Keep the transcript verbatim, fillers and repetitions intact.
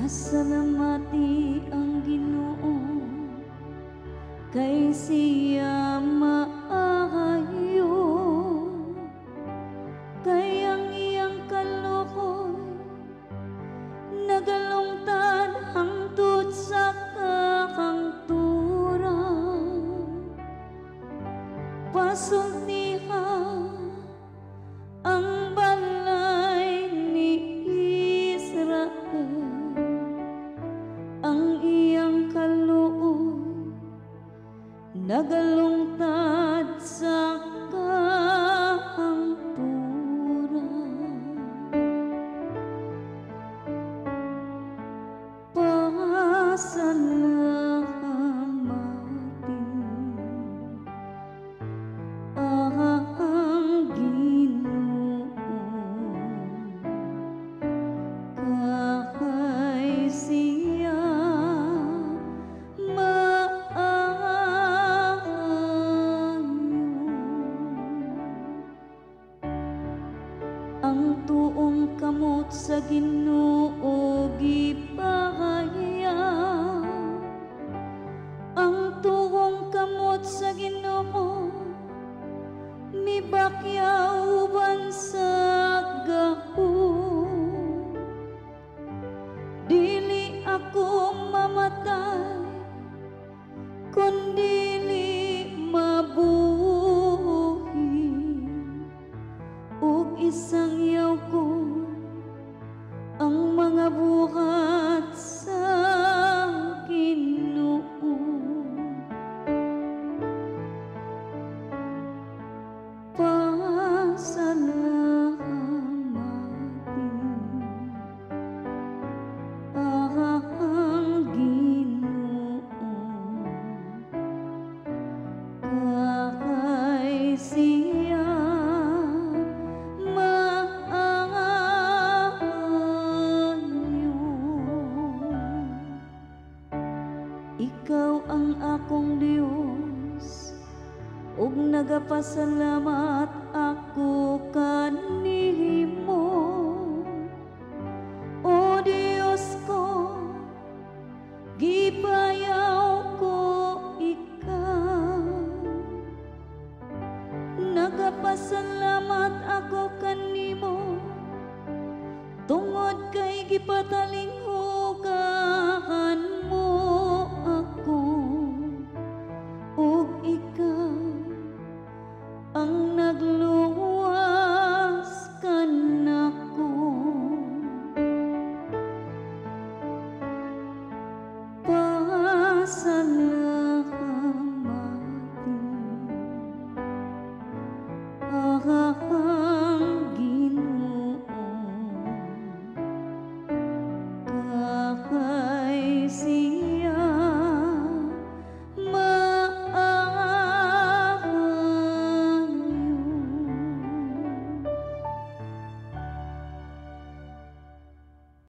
Pasalamati ang Ginoo kay siya maayo, kay ang iyang kalukoy nagalungtad hangtod sa kakangturan. Pasultiha ang balay ni Israel, ang iyang kaluoy nagalungtad sa kahangturan. Pasalamati ang Ginoo kay siya ang tuong kamot sa Ginoo gipahaya, ang tuong kamot sa Ginoo mibakyawan sa gahu. Dili ako mamatay kundili mabuhi, ug isang yaw ko ang mga buhat sa Ginoo. Pasalamati ang Ginoo kay siya ikaw ang akong Dios, ug nagapasalamat ako kanimo. O Dios ko, gipayaw ko ikaw. Nagapasalamat ako kanimo tungod kay gipatalinghugan mo ako, ug ikaw ang